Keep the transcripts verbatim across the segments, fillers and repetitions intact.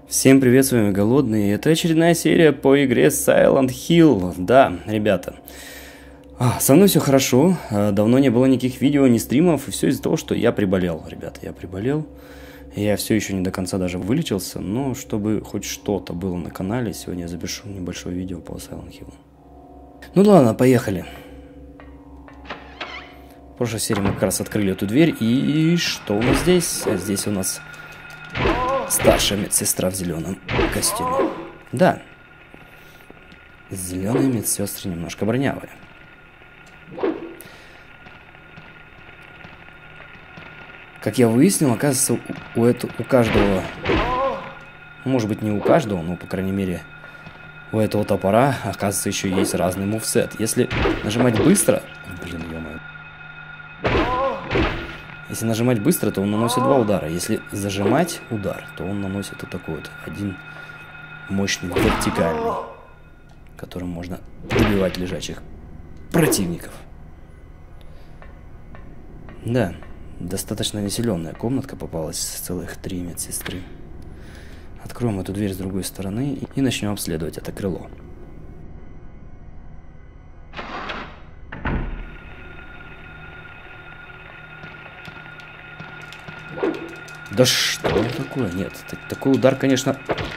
Всем привет, с вами Голодный. Это очередная серия по игре Silent Hill. Да, ребята, а, со мной все хорошо. Давно не было никаких видео, ни стримов. И все из-за того, что я приболел. Ребята, я приболел. Я все еще не до конца даже вылечился. Но чтобы хоть что-то было на канале, сегодня я запишу небольшое видео по Silent Hill. Ну ладно, поехали. В прошлой серии мы как раз открыли эту дверь. И что у нас здесь? А здесь у нас старшая медсестра в зеленом костюме. Да. Зеленые медсестры немножко бронявые. Как я выяснил, оказывается, у, у, этого, у каждого, может быть, не у каждого, но, по крайней мере, у этого топора, оказывается, еще есть разный мувсет. Если нажимать быстро... Блин, ё-моё. Если нажимать быстро, то он наносит два удара. Если зажимать удар, то он наносит вот такой вот один мощный вертикальный, которым можно добивать лежачих противников. Да, достаточно населенная комнатка попалась, целых три медсестры. Откроем эту дверь с другой стороны и начнем обследовать это крыло. Да что такое? Нет, такой удар, конечно...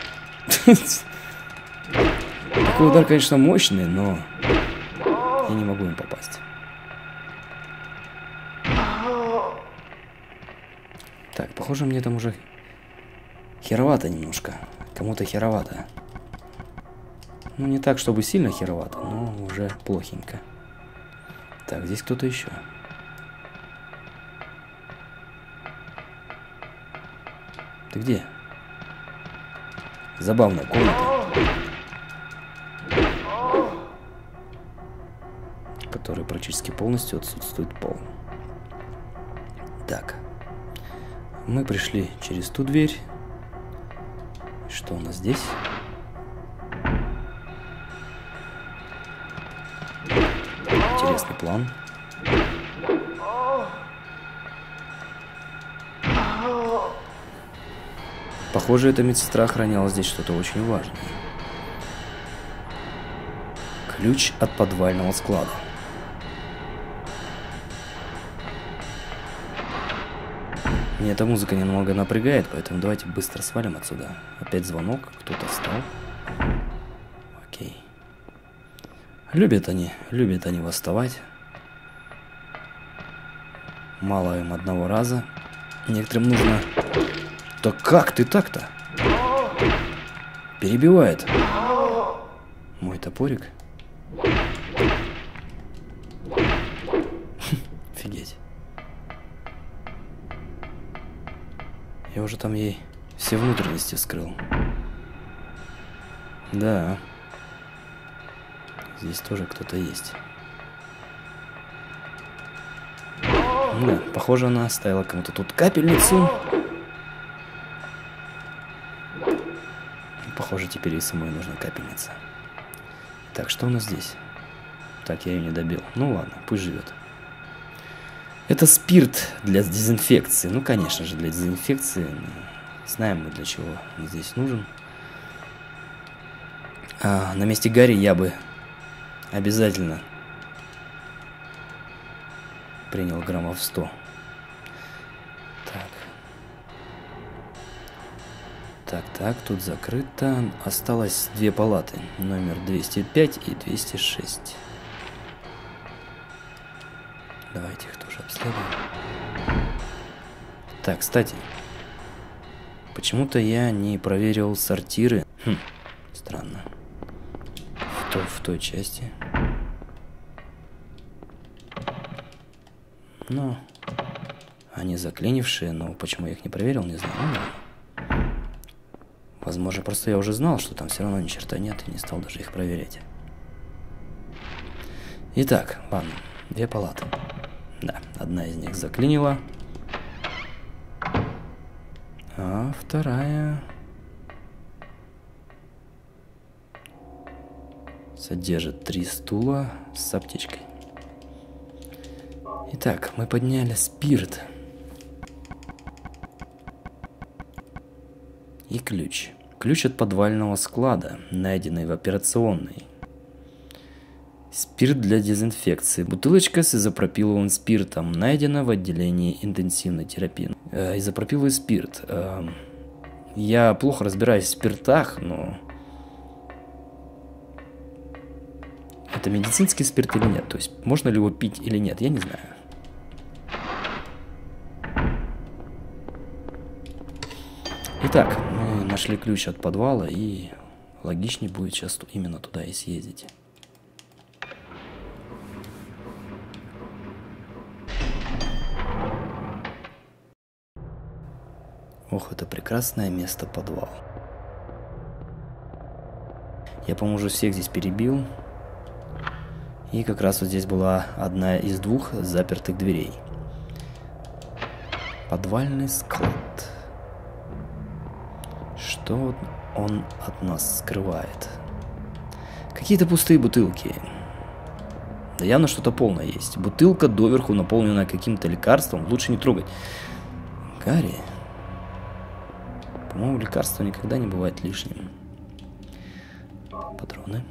Такой удар, конечно, мощный, но я не могу им попасть. Так, похоже, мне там уже херовато немножко. Кому-то херовато. Ну, не так, чтобы сильно херовато, но уже плохенько. Так, здесь кто-то еще. Ты где? Забавная комната, в которой практически полностью отсутствует пол. Так. Мы пришли через ту дверь. Что у нас здесь? Интересный план. Похоже, эта медсестра охраняла здесь что-то очень важное. Ключ от подвального склада. Мне эта музыка немного напрягает, поэтому давайте быстро свалим отсюда. Опять звонок, кто-то встал. Окей. Любят они, любят они восставать. Мало им одного раза. Некоторым нужно... Да как ты так-то? Перебивает. Мой топорик. Офигеть. Я уже там ей все внутренности вскрыл. Да. Здесь тоже кто-то есть. Да, похоже, она оставила кому-то тут капельницу. Похоже, теперь ей самой нужна капельница. Так, что у нас здесь? Так, я ее не добил. Ну ладно, пусть живет. Это спирт для дезинфекции. Ну, конечно же, для дезинфекции. Знаем мы, для чего он здесь нужен. А, на месте Гарри я бы обязательно принял граммов сто. Так. Так, так, тут закрыто. Осталось две палаты. Номер двести пять и двести шесть. Давайте их тоже обследуем. Так, кстати. Почему-то я не проверил сортиры. Хм, странно. В той, в той части. Ну, они заклинившие, но почему я их не проверил, не знаю. Ну, возможно, просто я уже знал, что там все равно ни черта нет, и не стал даже их проверять. Итак, ладно, две палаты. Да, одна из них заклинила. А вторая... содержит три стула с аптечкой. Итак, мы подняли спирт. И ключ. Ключ от подвального склада, найденный в операционной. Спирт для дезинфекции. Бутылочка с изопропиловым спиртом найдена в отделении интенсивной терапии. Э, изопропиловый спирт. Э, я плохо разбираюсь в спиртах, но... Это медицинский спирт или нет? То есть, можно ли его пить или нет? Я не знаю. Итак, мы нашли ключ от подвала, и логичнее будет сейчас именно туда и съездить. Ох, это прекрасное место, подвал. Я, по-моему, уже всех здесь перебил. И как раз вот здесь была одна из двух запертых дверей. Подвальный склад. Что он от нас скрывает? Какие-то пустые бутылки. Да явно что-то полное есть. Бутылка доверху наполненная каким-то лекарством. Лучше не трогать. Гарри. По-моему, лекарство никогда не бывает лишним. Патроны.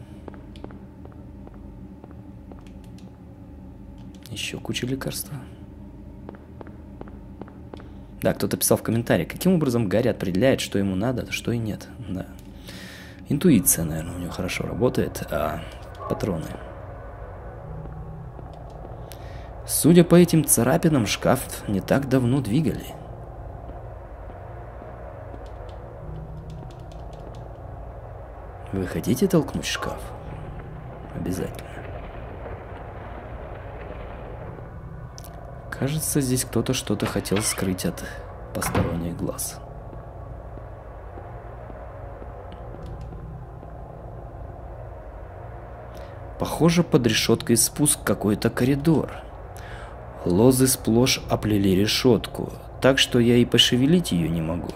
Еще куча лекарств. Да, кто-то писал в комментариях, каким образом Гарри определяет, что ему надо, а что и нет. Да. Интуиция, наверное, у него хорошо работает, а патроны. Судя по этим царапинам, шкаф не так давно двигали. Вы хотите толкнуть шкаф? Обязательно. Кажется, здесь кто-то что-то хотел скрыть от посторонних глаз. Похоже, под решеткой спуск какой-то коридор. Лозы сплошь оплели решетку, так что я и пошевелить ее не могу.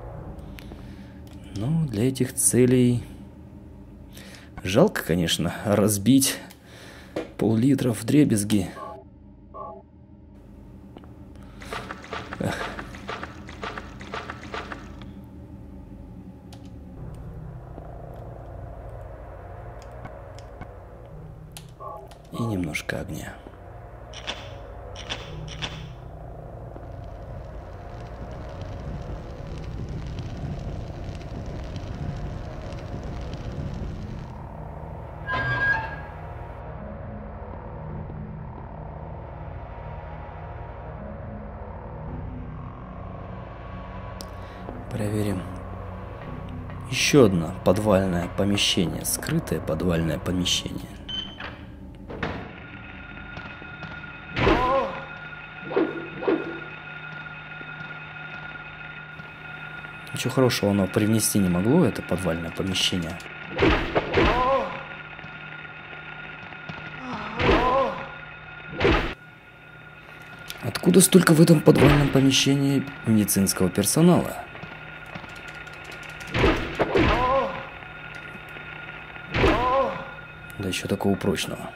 Но для этих целей... Жалко, конечно, разбить пол-литра в дребезги. Эх. И немножко огня. Проверим. Еще одно подвальное помещение. Скрытое подвальное помещение. Ничего хорошего оно привнести не могло, это подвальное помещение. Откуда столько в этом подвальном помещении медицинского персонала? Да еще такого прочного.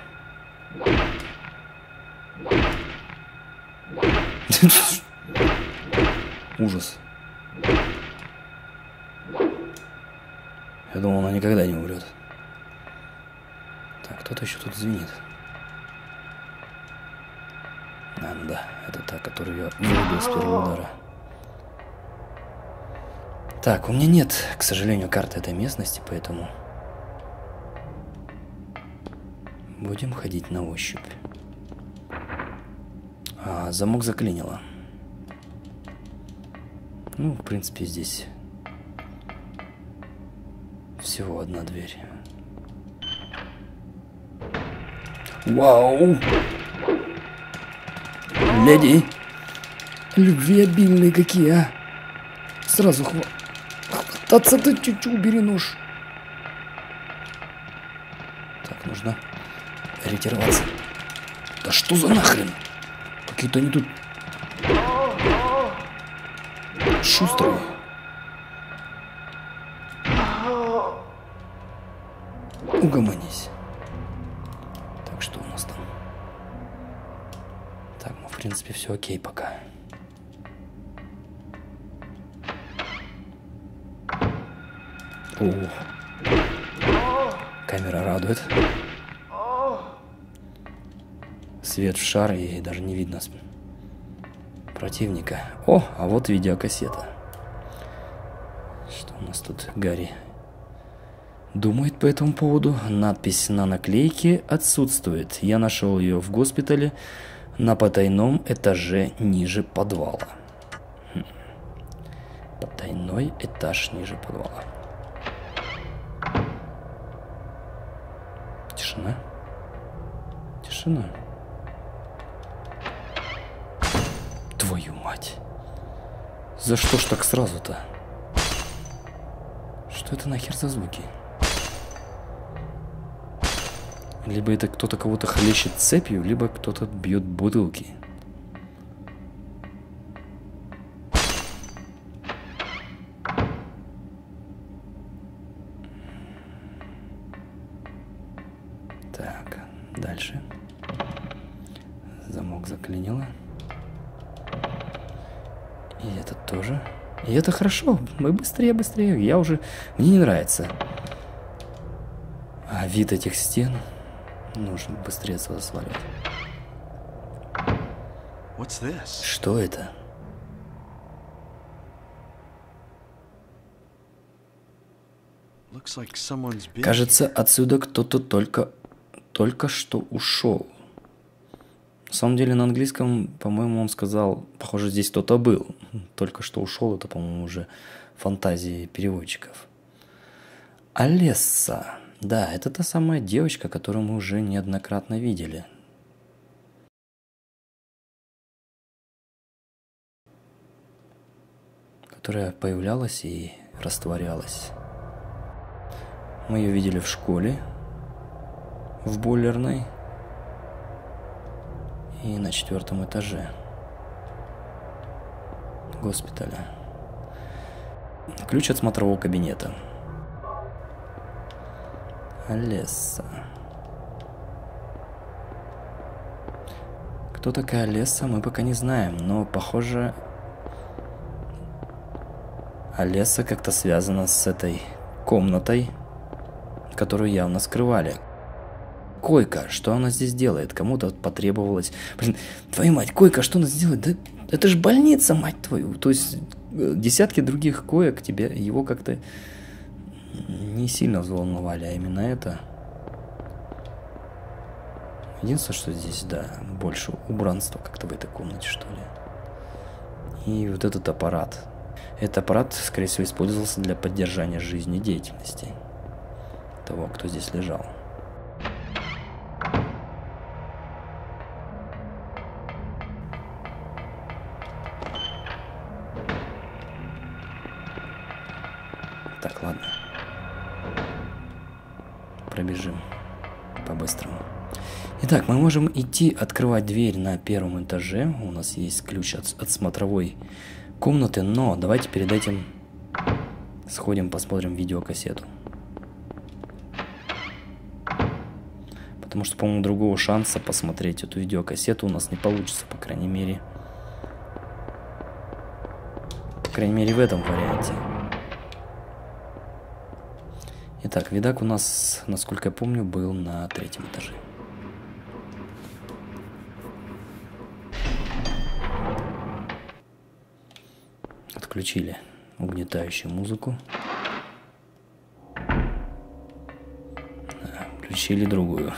Ужас. Я думал, она никогда не умрет. Так, кто-то еще тут звенит. А, ну да, это та, которую я вырубил с первого удара. Так, у меня нет, к сожалению, карты этой местности, поэтому... Будем ходить на ощупь. А, замок заклинило. Ну, в принципе, здесь всего одна дверь. Вау! Леди! Любвеобильные какие, а! Сразу хва... хвататься, ты чуть-чуть убери нож. Так, нужно ретироваться. Да что за нахрен? Какие-то они тут шустрые. Угомонись. Так, что у нас там? Так, ну, в принципе, все окей пока. О, камера радует. Свет в шар, и даже не видно противника. О, а вот видеокассета. Что у нас тут Гарри думает по этому поводу? Надпись на наклейке отсутствует. Я нашел ее в госпитале на потайном этаже ниже подвала. Хм. Потайной этаж ниже подвала. Тишина. Тишина. Твою мать. За что ж так сразу-то? Что это нахер за звуки? Либо это кто-то кого-то хлещет цепью, либо кто-то бьет бутылки. Так, дальше. Замок заклинило. И этот тоже. И это хорошо. Мы быстрее, быстрее. Я уже... Мне не нравится. А вид этих стен... Нужно быстрее отсюда сваливать. Что это? Кажется, отсюда кто-то только... только что ушел. На самом деле на английском, по-моему, он сказал, похоже, здесь кто-то был. Только что ушел, это, по-моему, уже фантазии переводчиков. Алесса. Да, это та самая девочка, которую мы уже неоднократно видели. Которая появлялась и растворялась. Мы ее видели в школе, в бойлерной и на четвертом этаже госпиталя. Ключ от смотрового кабинета. Алесса. Кто такая Алесса, мы пока не знаем, но похоже, Алесса как-то связана с этой комнатой, которую явно скрывали. Койка, что она здесь делает? Кому-то потребовалось... Блин, твою мать, койка, что она здесь делает? Да это же больница, мать твою. То есть десятки других коек тебе, его как-то не сильно взволновали, а именно это. Единственное, что здесь, да, больше убранства как-то в этой комнате, что ли. И вот этот аппарат. Этот аппарат, скорее всего, использовался для поддержания жизнедеятельности того, кто здесь лежал. Так, ладно. Пробежим по-быстрому. Итак, мы можем идти открывать дверь на первом этаже. У нас есть ключ от, от смотровой комнаты, но давайте перед этим сходим, посмотрим видеокассету. Потому что, по-моему, другого шанса посмотреть эту видеокассету у нас не получится, по крайней мере. По крайней мере, в этом варианте. Итак, видак у нас, насколько я помню, был на третьем этаже. Отключили угнетающую музыку. Да, включили другую.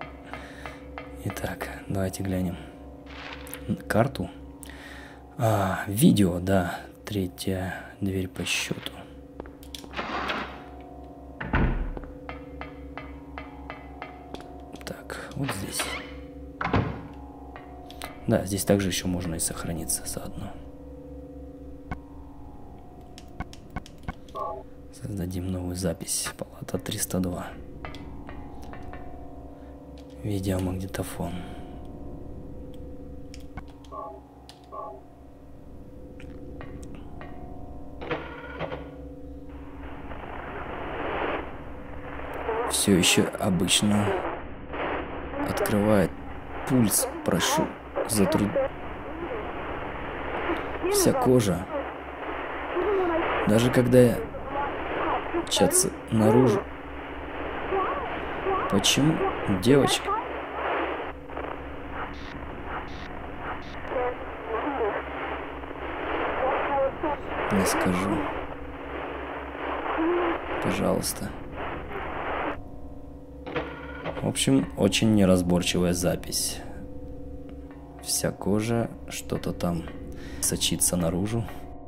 Итак, давайте глянем карту. А, видео, да, третья дверь по счету. Вот здесь. Да, здесь также еще можно и сохраниться заодно. Создадим новую запись. Палата триста два. Видеомагнитофон. Все еще обычно открывает. Пульс, прошу, затруд... Вся кожа. Даже когда я мчаться наружу. Почему, девочка? Не скажу. Пожалуйста. В общем, очень неразборчивая запись. Вся кожа, что-то там сочится наружу.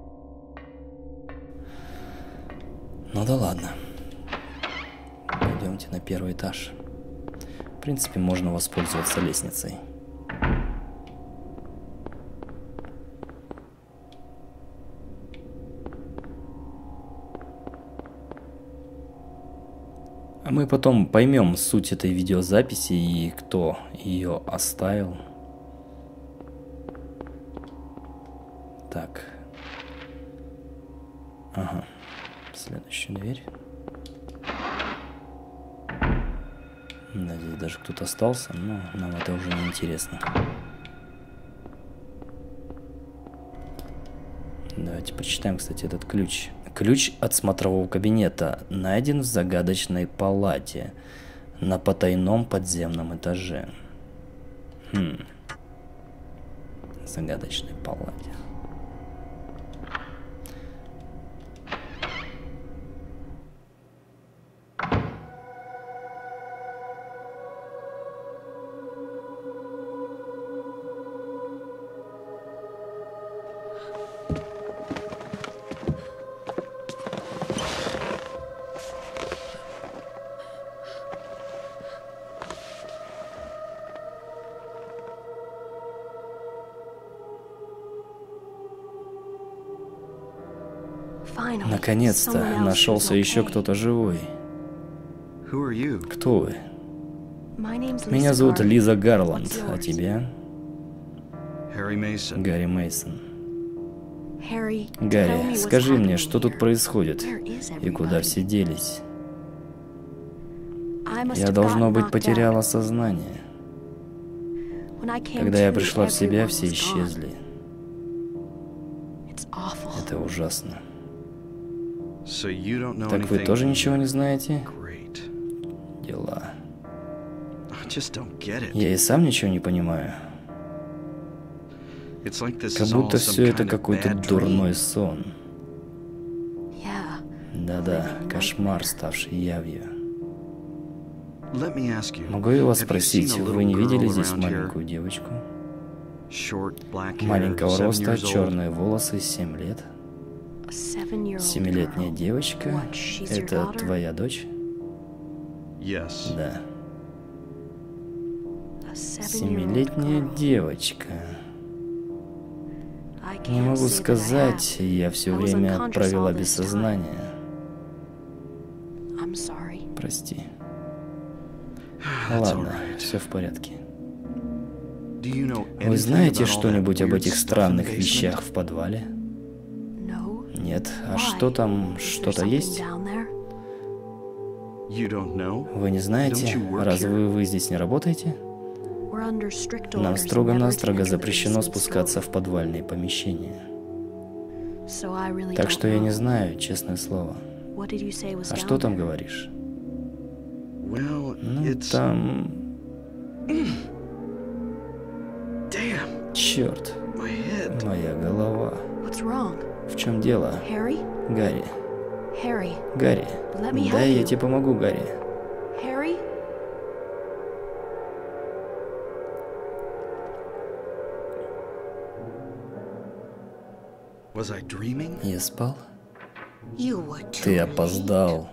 Ну да ладно. Пойдемте на первый этаж. В принципе, можно воспользоваться лестницей. А мы потом поймем суть этой видеозаписи и кто ее оставил. Так. Ага. Следующая дверь. Да, здесь даже кто-то остался, но нам это уже не интересно. Давайте почитаем, кстати, этот ключ. Ключ от смотрового кабинета найден в загадочной палате на потайном подземном этаже. Хм. Загадочной палате. Наконец-то нашелся еще кто-то живой. Кто вы? Меня зовут Лиза Гарланд, а тебя? Гарри Мейсон. Гарри, скажи мне, что тут происходит и куда все делись? Я, должно быть, потеряла сознание. Когда я пришла в себя, все исчезли. Это ужасно. Так вы тоже ничего не знаете? Дела. Я и сам ничего не понимаю. Как будто все это какой-то дурной сон. Да-да, кошмар, ставший явью. Могу я вас спросить, вы не видели здесь маленькую девочку? Маленького роста, черные волосы, семь лет. Семилетняя девочка? Это твоя дочь? Да. Семилетняя девочка. Не могу сказать, я все время провела без сознания. Прости. Ладно, все в порядке. Вы знаете что-нибудь об этих странных вещах в подвале? Нет. А что там? Что-то есть? Вы не знаете? Разве вы здесь не работаете? Нам строго-настрого запрещено спускаться в подвальные помещения. Так что я не знаю, честное слово. А что там говоришь? Ну, там... Черт, моя голова. В чем дело? Гарри. Гарри. Дай я тебе помогу, Гарри. Я спал? Ты опоздал.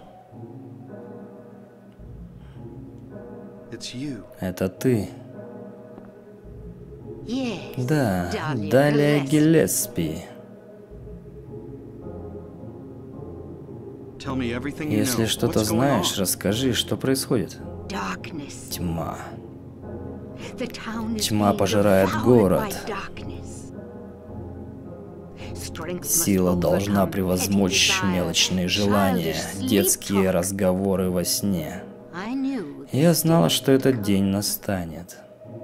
Это ты. Да, Далия Гиллеспи. Если что-то знаешь, расскажи, что происходит. Тьма. Тьма пожирает город. Сила должна превозмочь мелочные желания, детские разговоры во сне. Я знала, что этот день настанет.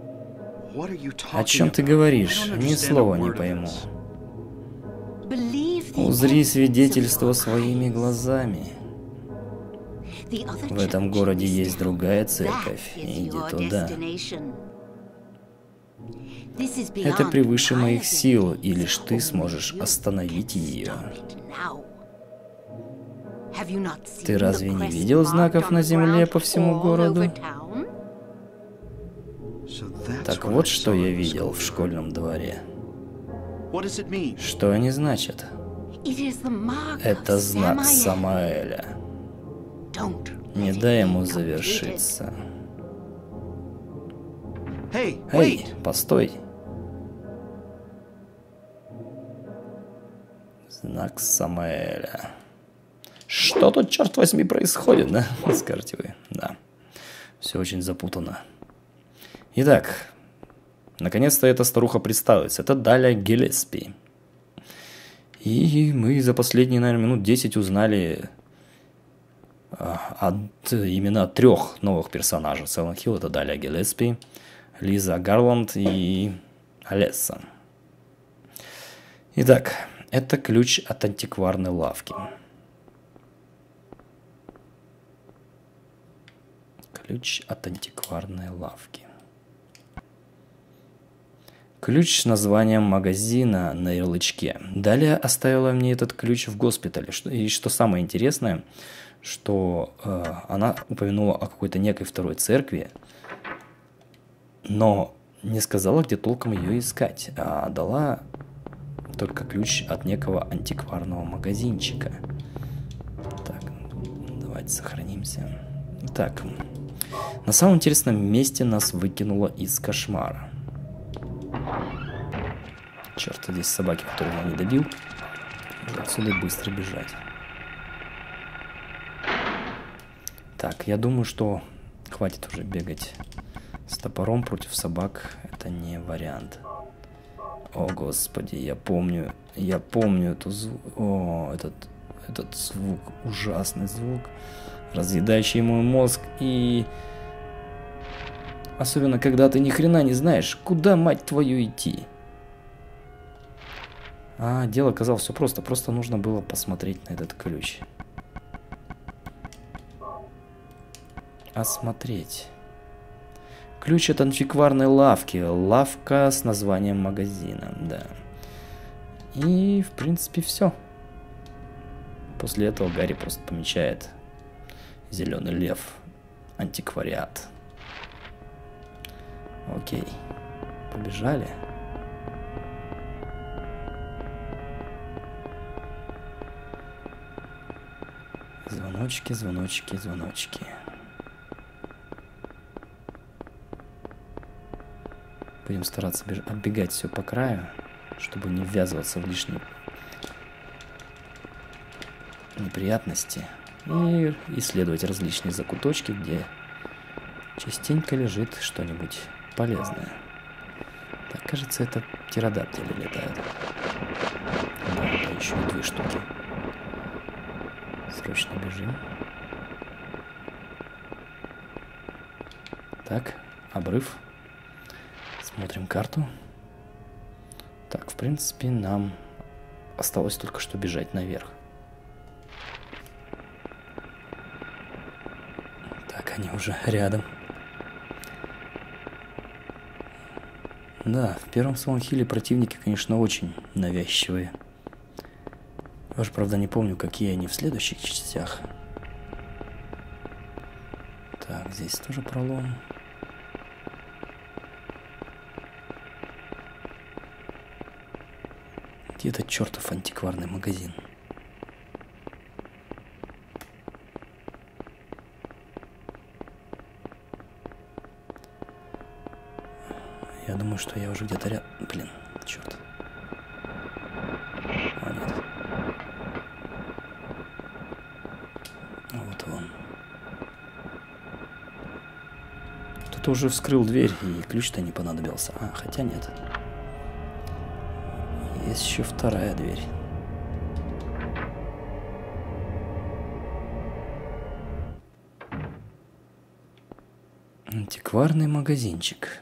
О чем ты говоришь? Ни слова не пойму. Узри свидетельство своими глазами. В этом городе есть другая церковь. Иди туда. Это превыше моих сил, и лишь ты сможешь остановить ее. Ты разве не видел знаков на земле по всему городу? Так вот, что я видел в школьном дворе. Что они значат? Это знак Самаэля. Не дай ему завершиться. Эй, постой. Знак Самаэля. Что тут, черт возьми, происходит, да? Скажете вы. Да. Все очень запутанно. Итак, наконец-то эта старуха представилась. Это Даля Гиллеспи. И мы за последние, наверное, минут десять узнали от имена трех новых персонажей. Silent Hill — это Даля Гиллеспи, Лиза Гарланд и Алесса. Итак, это ключ от антикварной лавки. Ключ от антикварной лавки. Ключ с названием магазина на ярлычке. Далее оставила мне этот ключ в госпитале. И что самое интересное, что э, она упомянула о какой-то некой второй церкви, но не сказала, где толком ее искать, а дала только ключ от некого антикварного магазинчика. Так, давайте сохранимся. Так, на самом интересном месте нас выкинуло из кошмара. Черт, здесь собаки, которые я не добил. Надо отсюда быстро бежать. Так, я думаю, что хватит уже бегать с топором против собак. Это не вариант. О, господи, я помню, я помню эту звук. О, этот, этот звук, ужасный звук, разъедающий мой мозг. И особенно, когда ты ни хрена не знаешь, куда, мать твою, идти. А, дело оказалось все просто. Просто нужно было посмотреть на этот ключ. Осмотреть. Ключ от антикварной лавки. Лавка с названием магазина, да. И, в принципе, все. После этого Гарри просто помечает зеленый лев. Антиквариат. Окей. Побежали. Звоночки, звоночки, звоночки. Будем стараться оббегать все по краю, чтобы не ввязываться в лишние неприятности. И исследовать различные закуточки, где частенько лежит что-нибудь полезное. Так, кажется, это птеродактили летают. Да, да, еще и две штуки. Срочно бежим. Так, обрыв. Смотрим карту. Так, в принципе, нам осталось только что бежать наверх. Так, они уже рядом. Да, в первом Silent Hill'е противники, конечно, очень навязчивые. Я уж, правда, не помню, какие они в следующих частях. Так, здесь тоже пролом. Где этот чертов антикварный магазин? Я думаю, что я уже где-то рядом. Блин, черт. А, нет. Вот он. Кто-то уже вскрыл дверь, и ключ-то не понадобился. А, хотя нет. Есть еще вторая дверь. Антикварный магазинчик.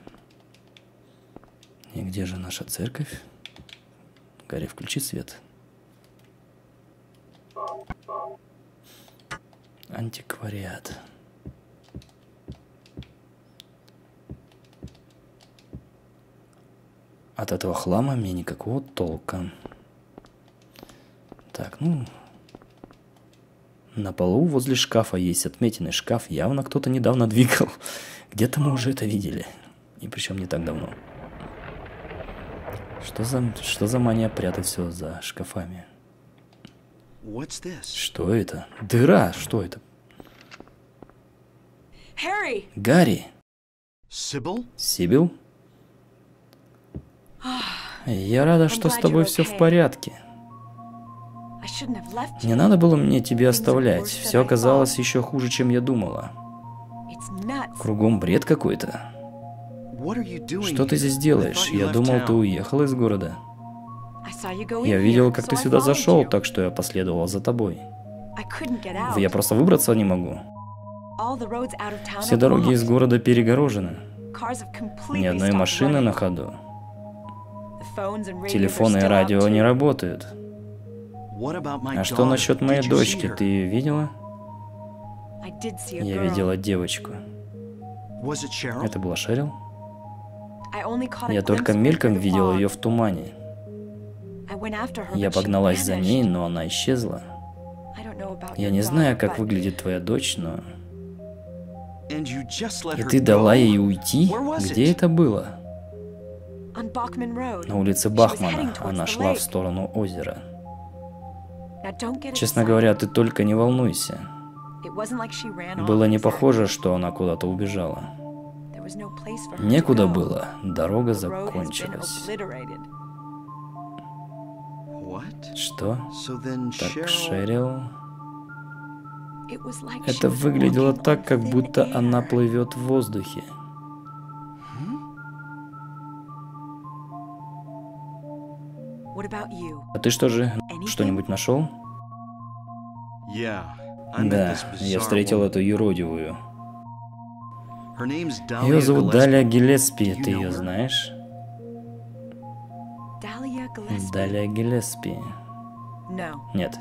И где же наша церковь? Гарри, включи свет. Антиквариат. От этого хлама мне никакого толка. Так, ну... На полу возле шкафа есть отметины. Шкаф явно кто-то недавно двигал. Где-то мы уже это видели. И причем не так давно. Что за, что за мания прятать все за шкафами? Что это? Дыра! Что это? Harry. Гарри! Сибил? Сибил? Я рада, что с тобой все в порядке. Не надо было мне тебя оставлять. Все оказалось еще хуже, чем я думала. Кругом бред какой-то. Что ты здесь делаешь? Я думал, ты уехал из города. Я видел, как ты сюда зашел, так что я последовал за тобой. Я просто выбраться не могу. Все дороги из города перегорожены. Ни одной машины на ходу. Телефоны и радио не работают. А что насчет моей дочки? Ты ее видела? Я видела девочку. Это была Шерил? Я только мельком видел ее в тумане. Я погналась за ней, но она исчезла. Я не знаю, как выглядит твоя дочь, но... И ты дала ей уйти? Где это было? На улице Бахмана. Она шла в сторону озера. Честно говоря, ты только не волнуйся. Было не похоже, что она куда-то убежала. Некуда было. Дорога закончилась. Что? Так Шерил... Это выглядело так, как будто она плывет в воздухе. А ты что же, что-нибудь нашел? Да, я встретил эту юродивую. Ее зовут Далия Гиллеспи, ты ее знаешь? Далия Гиллеспи. Нет.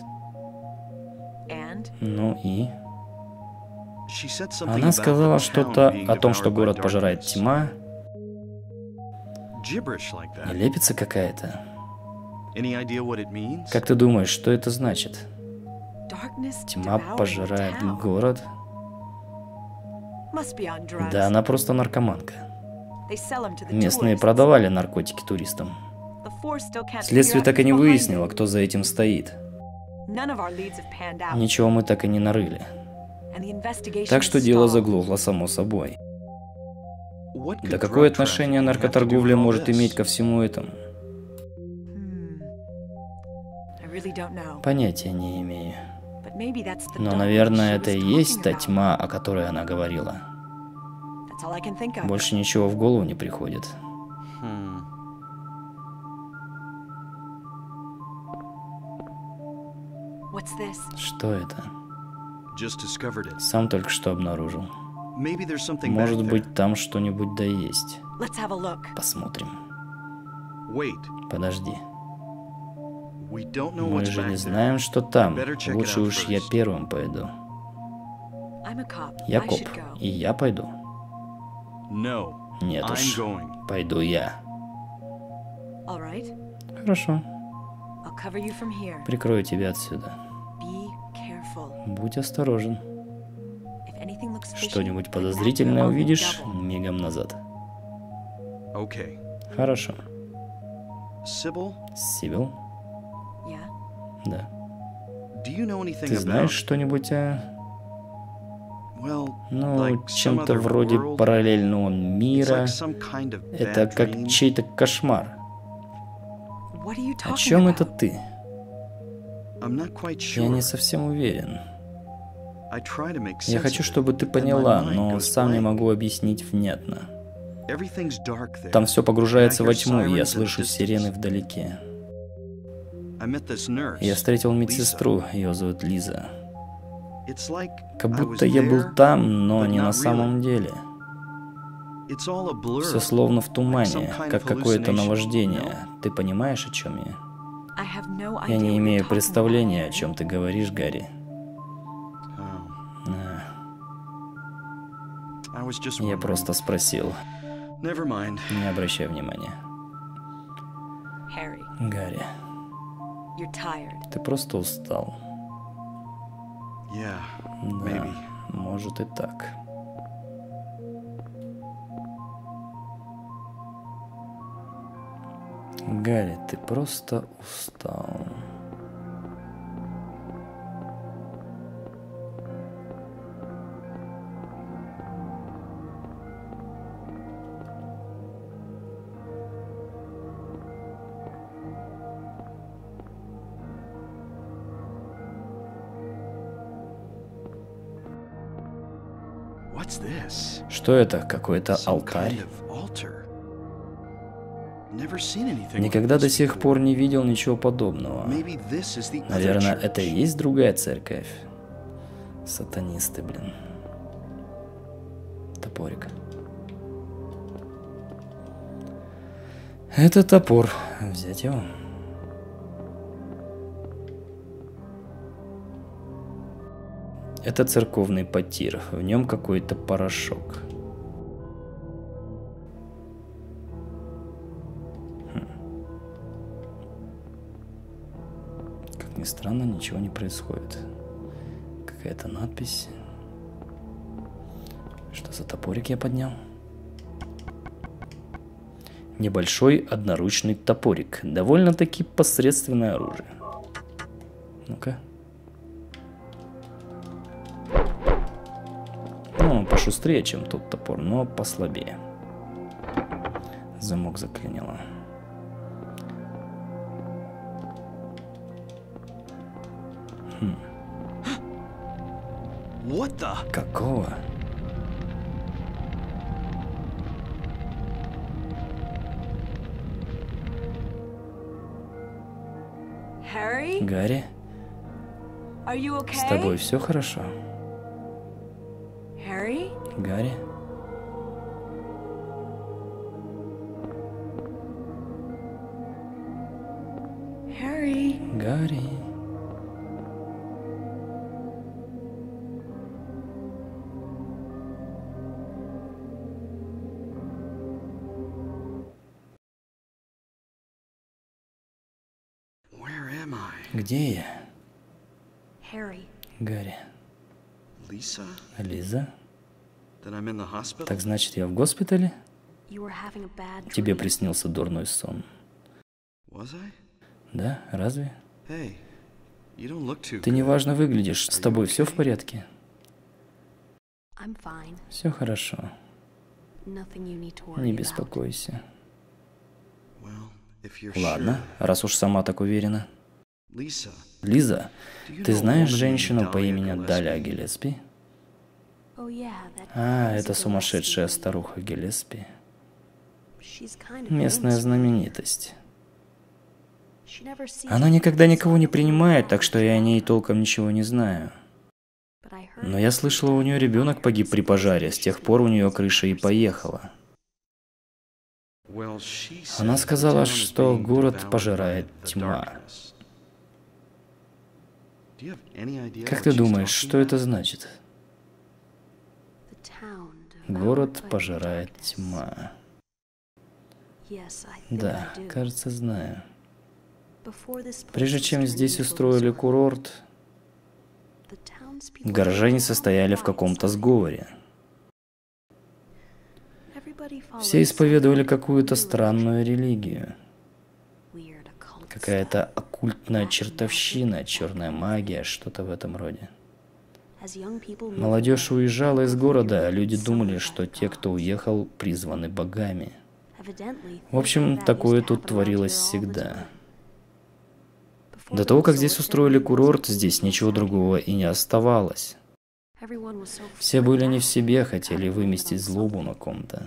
Ну и? Она сказала что-то о том, что город пожирает тьма. Нелепица какая-то. Как ты думаешь, что это значит? Тьма пожирает город? Да, она просто наркоманка. Местные продавали наркотики туристам. Следствие так и не выяснило, кто за этим стоит. Ничего мы так и не нарыли. Так что дело заглохло само собой. Да какое отношение наркоторговля может иметь ко всему этому? Понятия не имею. Но, наверное, это и есть та тьма, о которой она говорила. Больше ничего в голову не приходит. Что это? Сам только что обнаружил. Может быть, там что-нибудь да есть. Посмотрим. Подожди. Мы же не знаем, что там. Лучше уж я первым пойду. Я коп, и я пойду. Нет уж, пойду я. Хорошо. Прикрою тебя отсюда. Будь осторожен. Что-нибудь подозрительное увидишь, мигом назад. Хорошо. Сибил? Да. Ты знаешь что-нибудь о... Ну, чем-то вроде параллельного мира. Это как чей-то кошмар. О чем это ты? Я не совсем уверен. Я хочу, чтобы ты поняла, но сам не могу объяснить внятно. Там все погружается во тьму, и я слышу сирены вдалеке. Я встретил медсестру, ее зовут Лиза. Как будто я был там, но не на самом деле. Все словно в тумане, как какое-то наваждение. Ты понимаешь, о чем я? Я не имею представления, о чем ты говоришь, Гарри. Я просто спросил. Не обращай внимания. Гарри, ты просто устал. Да, может и так. Гарри, ты просто устал. Что это? Какой-то алтарь? Никогда до сих пор не видел ничего подобного. Наверное, это и есть другая церковь. Сатанисты, блин. Топорик. Это топор. Взять его. Это церковный потир. В нем какой-то порошок. Хм. Как ни странно, ничего не происходит. Какая-то надпись. Что за топорик я поднял? Небольшой одноручный топорик. Довольно-таки посредственное оружие. Ну-ка. Ну, пошустрее, чем тот топор, но послабее. Замок заклинило. Хм. Какого? Гарри? С тобой все хорошо? Гарри? Гарри? Где я? Гарри. Лиза? Так значит, я в госпитале? Тебе приснился дурной сон. Да? Разве? Ты неважно выглядишь. С тобой все в порядке? Все хорошо. Не беспокойся. Ладно, раз уж сама так уверена. Лиза, ты знаешь женщину по имени Даля Гиллеспи? А, это сумасшедшая старуха Гиллеспи. Местная знаменитость. Она никогда никого не принимает, так что я о ней толком ничего не знаю. Но я слышала, у нее ребенок погиб при пожаре, с тех пор у нее крыша и поехала. Она сказала, что город пожирает тьма. Как ты думаешь, что это значит? Город пожирает тьма. Да, кажется, знаю. Прежде чем здесь устроили курорт, горожане состояли в каком-то сговоре. Все исповедовали какую-то странную религию. Какая-то оккультная чертовщина, черная магия, что-то в этом роде. Молодежь уезжала из города, а люди думали, что те, кто уехал, призваны богами. В общем, такое тут творилось всегда. До того, как здесь устроили курорт, здесь ничего другого и не оставалось. Все были не в себе, хотели выместить злобу на ком-то.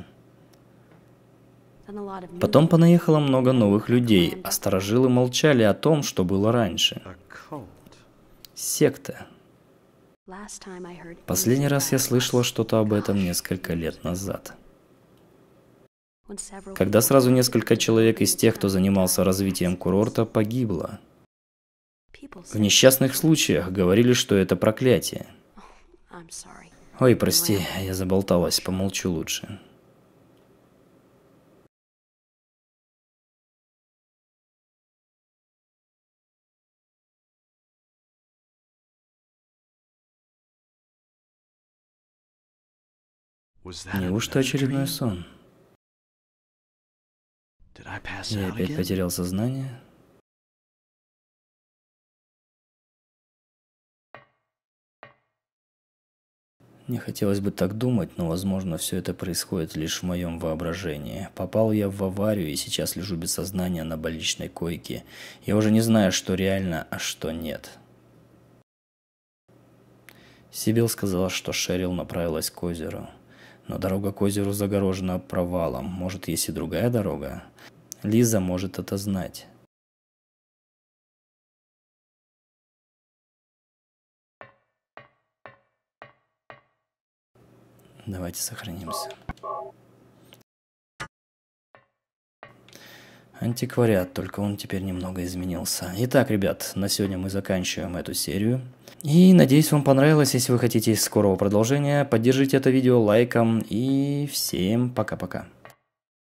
Потом понаехало много новых людей, а старожилы молчали о том, что было раньше. Секта. Последний раз я слышала что-то об этом несколько лет назад. Когда сразу несколько человек из тех, кто занимался развитием курорта, погибло. В несчастных случаях говорили, что это проклятие. Ой, прости, я заболталась, помолчу лучше. Неужто очередной сон? Я опять потерял сознание? Не хотелось бы так думать, но, возможно, все это происходит лишь в моем воображении. Попал я в аварию и сейчас лежу без сознания на больничной койке. Я уже не знаю, что реально, а что нет. Сибил сказала, что Шерил направилась к озеру. Но дорога к озеру загорожена провалом. Может, есть и другая дорога? Лиза может это знать. Давайте сохранимся. Антиквариат, только он теперь немного изменился. Итак, ребят, на сегодня мы заканчиваем эту серию. И надеюсь, вам понравилось. Если вы хотите скорого продолжения, поддержите это видео лайком. И всем пока-пока.